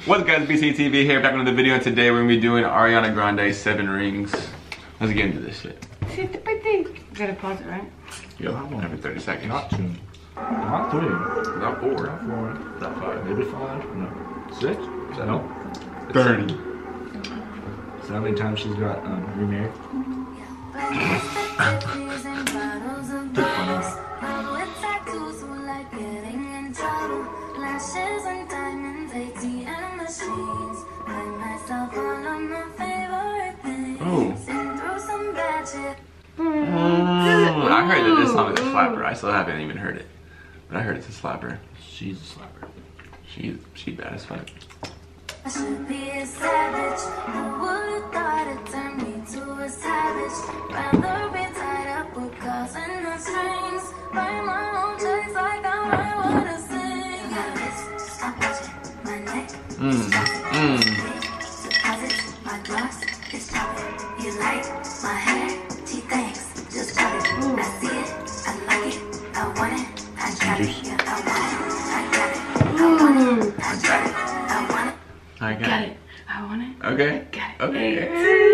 What's up guys, BCTV here, back on the video, and today we're gonna be doing Ariana Grande 7 Rings. Let's get into this shit. You gotta pause it, right? Yo, every 30 seconds. Not 2. Not 3. Not 4. Not 4. Not 5. Maybe 5. No. 6? No. 30. So how many times she's got remarried? I heard that this song is a slapper. I still haven't even heard it, but I heard it's a slapper. She's a slapper. She bad as fuck. I should be a savage. Who would've thought it turned me to a savage? Rather be tied up with calls and the strings. Write my own checks like I write what I sing. Stop watching my neck. Deposits, my gloss is chopping. You like my hair? She thinks. Just try it. I see it. I like it. I want it. I got it. I want it. I got it. I want it. I got it. I want it. I Got it. I want it. Okay. Got it. Okay. I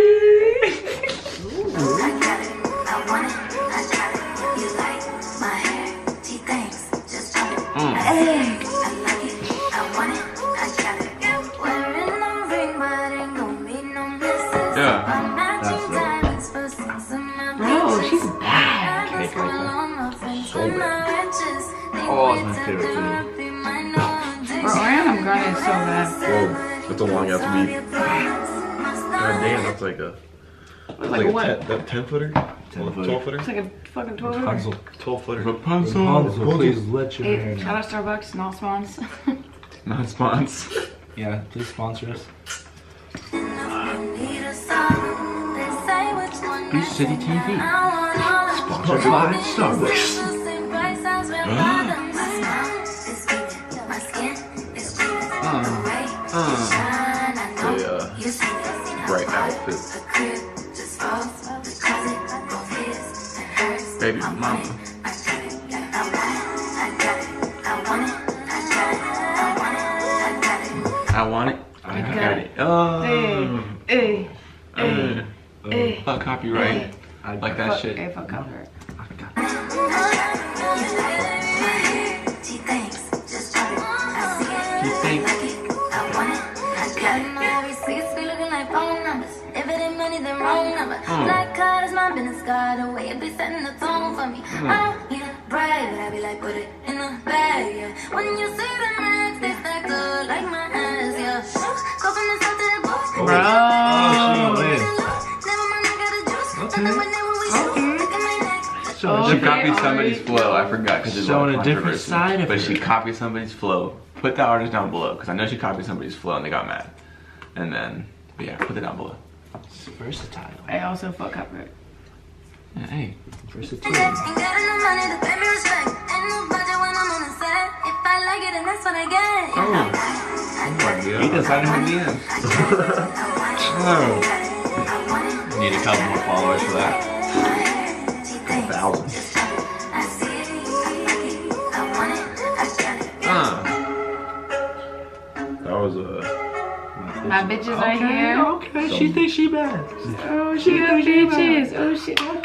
got it. I want it. I got it. You like my hair? She thinks. Just try it. I like it. I want it. I got it. Wearing no ring, but ain't gonna be no misses. Yeah. I'm matching diamonds for six of my Bro, she's bad. Cake right there. So my bad. riches. Oh, it's my favorite too. Bro, Ariana Grande is so bad. Whoa, that's a long ass beat. God damn, that's like a. Like what? That 10 footer? 10 footer. 12 footer? It's like a fucking 12 Rapunzel. 12 footer. Rapunzel, please let your hair Hey, shout down. out Starbucks, not spawns. Not spawns. Yeah, please sponsor us. Beach City TV. Sponsored by Starbucks. Bright outfit. Baby mama. I want it. I got it. Oh. Hey, hey. Fuck copyright. I Like that shit. Hey, fuck copyright. You think? Black card is my business card, the way it be setting the tone for me. I don't need a brag, but I be like, put it in the bag, yeah. When you see the racks, they stack up like my ass, yeah. Go from the south to the booth. Bro. Never mind, I got a juice. Nothing but never we shoot. Look at my neck. She copied somebody's flow. I forgot because it's Showing all a different controversy. side of But her. she copied somebody's flow. Put the artist down below because I know she copied somebody's flow and they got mad. And then, but yeah, put it down below. It's versatile. I also fuck copyright. Yeah, hey. Versatility. Ain't got enough money to pay me respect. Ain't no budget when I'm on the set. If I like it, then that's what I get. He decided her DMs. Need a couple more followers for that. 1,000. That was My bitches right here. Okay, she thinks she bad. Oh, she got bitches. Oh, she got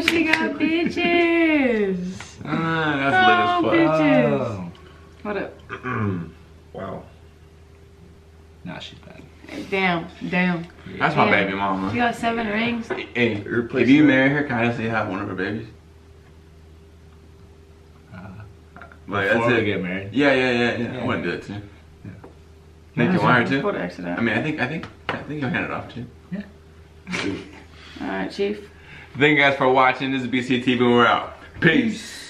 bitches. that's lit as fuck. Bitches. Oh. What up? Wow. Nah, she's bad. Damn. That's my Yeah. baby mama. She got 7 rings. Hey, if you marry her, can I say have one of her babies? Like, that's Before we it. get married. Yeah. I wouldn't do it too. Think you want her Put to? an accident. I mean, I think you'll hand it off to. Yeah. Alright, Chief. Thank you guys for watching. This is BCTV. We're out. Peace.